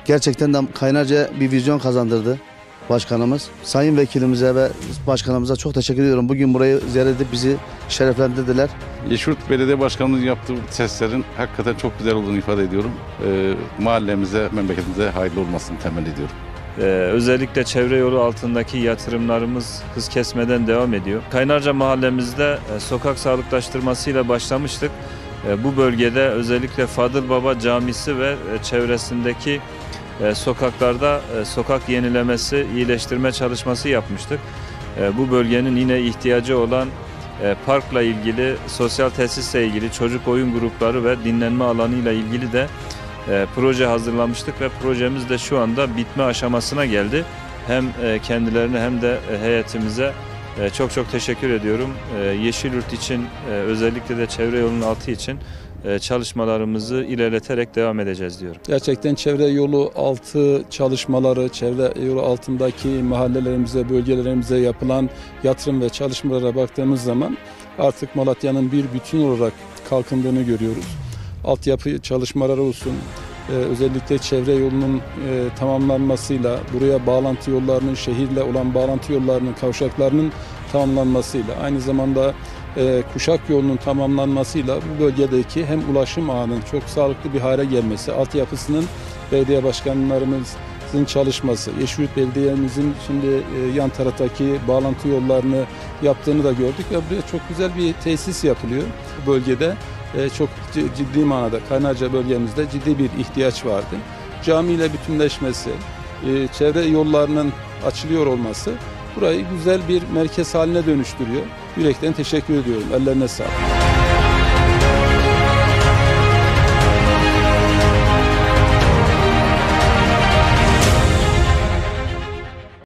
Gerçekten de Kaynarca bir vizyon kazandırdı başkanımız. Sayın vekilimize ve başkanımıza çok teşekkür ediyorum. Bugün burayı ziyaret edip bizi şereflendirdiler. Yeşilyurt Belediye Başkanımızın yaptığı testlerin hakikaten çok güzel olduğunu ifade ediyorum. Mahallemize, memleketimize hayırlı olmasını temenni ediyorum. Özellikle çevre yolu altındaki yatırımlarımız hız kesmeden devam ediyor. Kaynarca mahallemizde sokak sağlıklaştırmasıyla başlamıştık. Bu bölgede özellikle Fadıl Baba Camisi ve çevresindeki sokaklarda sokak yenilemesi, iyileştirme çalışması yapmıştık. Bu bölgenin yine ihtiyacı olan parkla ilgili, sosyal tesisle ilgili, çocuk oyun grupları ve dinlenme alanıyla ilgili de proje hazırlamıştık ve projemiz de şu anda bitme aşamasına geldi. Hem kendilerine hem de heyetimize çok teşekkür ediyorum. Yeşilyurt için, özellikle de çevre yolunun altı için çalışmalarımızı ilerleterek devam edeceğiz diyorum. Gerçekten çevre yolu altı çalışmaları, çevre yolu altındaki mahallelerimize, bölgelerimize yapılan yatırım ve çalışmalara baktığımız zaman artık Malatya'nın bir bütün olarak kalkındığını görüyoruz. Altyapı çalışmaları olsun, özellikle çevre yolunun tamamlanmasıyla, buraya bağlantı yollarının, şehirle olan bağlantı yollarının, kavşaklarının tamamlanmasıyla, aynı zamanda kuşak yolunun tamamlanmasıyla bu bölgedeki hem ulaşım ağının çok sağlıklı bir hale gelmesi, altyapısının belediye başkanlarımızın çalışması, Yeşilyurt Belediye'mizin şimdi yan taraftaki bağlantı yollarını yaptığını da gördük ve buraya çok güzel bir tesis yapılıyor. Bu bölgede çok ciddi manada Kaynarca bölgemizde ciddi bir ihtiyaç vardı. Cami ile bütünleşmesi, çevre yollarının açılıyor olması burayı güzel bir merkez haline dönüştürüyor. Yürekten teşekkür ediyorum. Ellerine sağlık.